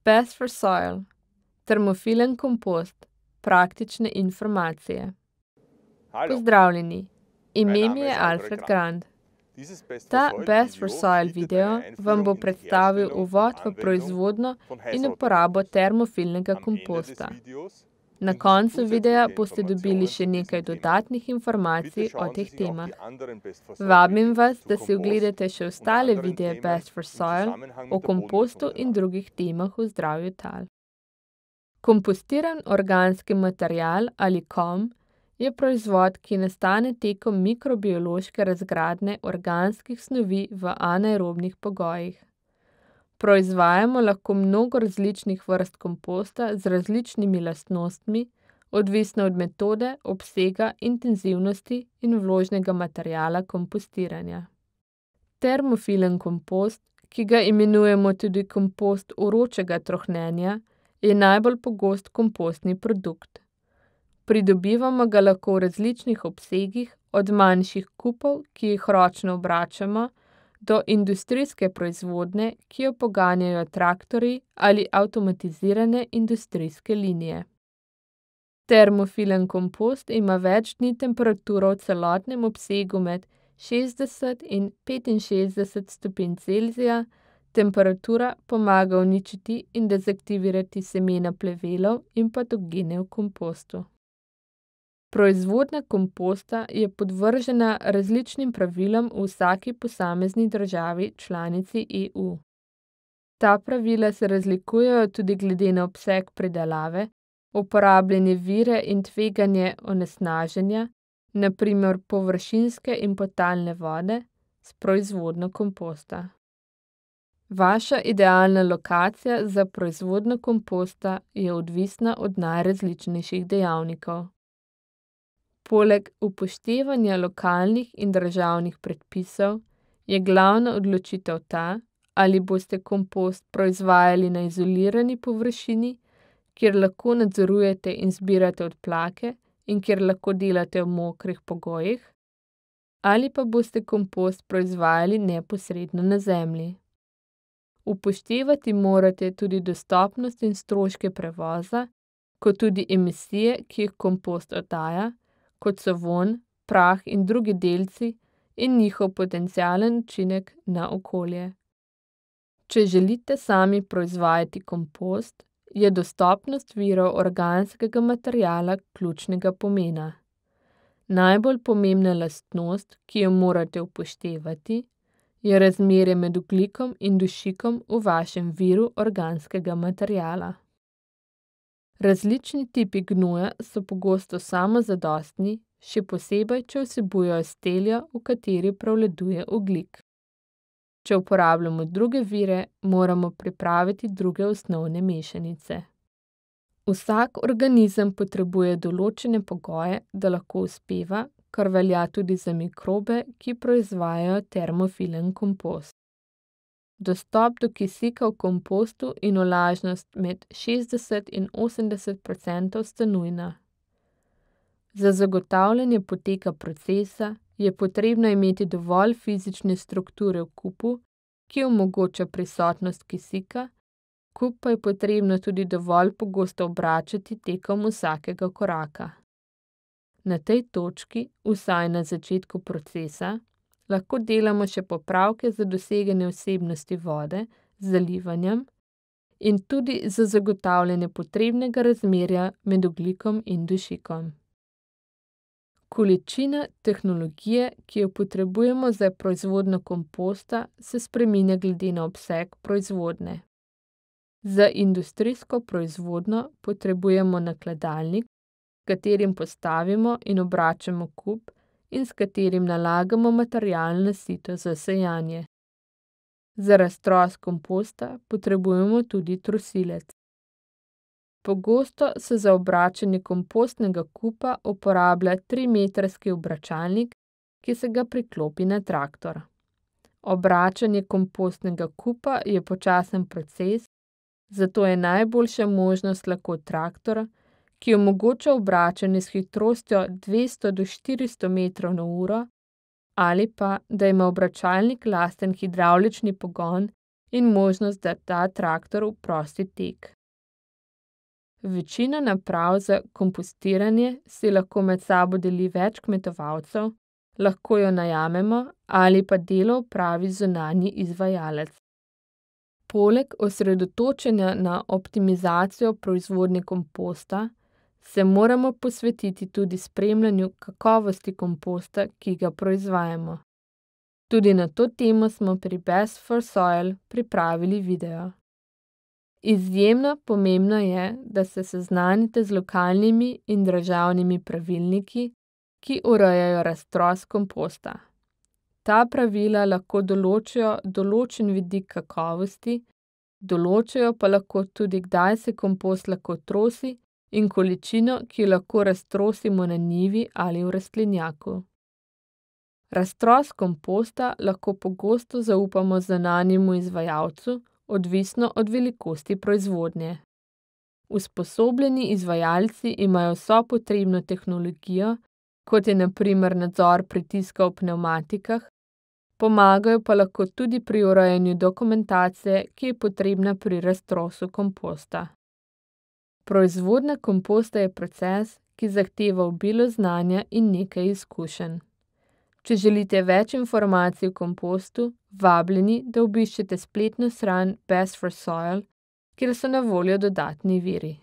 Best for Soil, termofilen kompost, praktične informacije. Pozdravljeni, ime mi je Alfred Grand. Ta Best for Soil video vam bo predstavil uvod v proizvodnjo in uporabo termofilnega komposta. Na koncu videa boste dobili še nekaj dodatnih informacij o teh temah. Vabim vas, da si ogledate še ostale videe Best for Soil o kompostu in drugih temah o zdravju tal. Kompostiran organski material ali KOM je proizvod, ki nastane tekom mikrobiološke razgradnje organskih snovi v anaerobnih pogojih. Proizvajamo lahko mnogo različnih vrst komposta z različnimi lastnostmi, odvisno od metode, obsega, intenzivnosti in vložnega materiala kompostiranja. Termofilen kompost, ki ga imenujemo tudi kompost vročega trohnenja, je najbolj pogost kompostni produkt. Pridobivamo ga lahko v različnih obsegih, od manjših kupov, ki jih ročno obračamo, do industrijske proizvodnje, ki jo poganjajo traktorji ali avtomatizirane industrijske linije. Termofilen kompost ima več dni temperaturo v celotnem obsegu med 60 in 65 stopinj Celzija, temperatura pomaga uničiti in dezaktivirati semena plevelov in patogene v kompostu. Proizvodnja komposta je podvržena različnim pravilom v vsaki posamezni državi članici EU. Ta pravila se razlikujejo tudi glede na obseg pridelave, uporabljene vire in tveganje onesnaženja, na primer površinske in podtalne vode, s proizvodnjo komposta. Vaša idealna lokacija za proizvodnjo komposta je odvisna od najrazličnejših dejavnikov. Poleg upoštevanja lokalnih in državnih predpisov je glavna odločitev ta, ali boste kompost proizvajali na izolirani površini, kjer lahko nadzorujete in zbirate odplake in kjer lahko delate v mokrih pogojih, ali pa boste kompost proizvajali neposredno na zemlji. Upoštevati morate tudi dostopnost in stroške prevoza, kot tudi emisije, ki jih kompost oddaja, kot so vonj, prah in drugi delci in njihov potencialen učinek na okolje. Če želite sami proizvajati kompost, je dostopnost virov organskega materiala ključnega pomena. Najbolj pomembna lastnost, ki jo morate upoštevati, je razmerje med ogljikom in dušikom v vašem viru organskega materiala. Različni tipi gnoja so pogosto samozadostni, še posebej, če vsebujejo steljo, v kateri prevladuje ogljik. Če uporabljamo druge vire, moramo pripraviti druge osnovne mešanice. Vsak organizem potrebuje določene pogoje, da lahko uspeva, kar velja tudi za mikrobe, ki proizvajajo termofilen kompost. Dostop do kisika v kompostu in vlažnost med 60 in 80% sta nujna. Za zagotavljanje poteka procesa je potrebno imeti dovolj fizične strukture v kupu, ki omogoča prisotnost kisika, kup pa je potrebno tudi dovolj pogosto obračati tekom vsakega koraka. Na tej točki, vsaj na začetku procesa, lahko delamo še popravke za doseganje vsebnosti vode z zalivanjem in tudi za zagotavljanje potrebnega razmerja med ogljikom in dušikom. Količina tehnologije, ki jo potrebujemo za proizvodnjo komposta, se spreminja glede na obseg proizvodnje. Za industrijsko proizvodnjo potrebujemo nakladalnik, s katerim postavimo in obračamo kup in s katerim nalagamo material na sito za sejanje. Za raztros komposta potrebujemo tudi trosilec. Pogosto se za obračanje kompostnega kupa uporablja 3-metrski obračalnik, ki se ga priklopi na traktor. Obračanje kompostnega kupa je počasen proces, zato je najboljša možnost lahko traktor, ki omogoča obračanje s hitrostjo 200 do 400 metrov na uro, ali pa, da ima obračalnik lasten hidravlični pogon in možnost, da da traktor v prosti tek. Večina naprav za kompostiranje si lahko med sabo deli več kmetovalcev, lahko jo najamemo ali pa delo opravi zunanji izvajalec. Poleg osredotočenja na optimizacijo proizvodnje komposta se moramo posvetiti tudi spremljanju kakovosti komposta, ki ga proizvajamo. Tudi na to temo smo pri Best for Soil pripravili video. Izjemno pomembno je, da se seznanite z lokalnimi in državnimi pravilniki, ki urejajo raztros komposta. Ta pravila lahko določijo določen vidik kakovosti, določajo pa lahko tudi, kdaj se kompost lahko trosi in količino, ki jo lahko raztrosimo na njivi ali v rastlinjaku. Raztros komposta lahko pogosto zaupamo zunanjemu izvajalcu, odvisno od velikosti proizvodnje. Usposobljeni izvajalci imajo vso potrebno tehnologijo, kot je na primer nadzor pritiska v pnevmatikah, pomagajo pa lahko tudi pri urejanju dokumentacije, ki je potrebna pri raztrosu komposta. Proizvodnja komposta je proces, ki zahteva obilo znanja in nekaj izkušenj. Če želite več informacij o kompostu, vabljeni, da obiščete spletno stran Best for Soil, kjer so na voljo dodatni viri.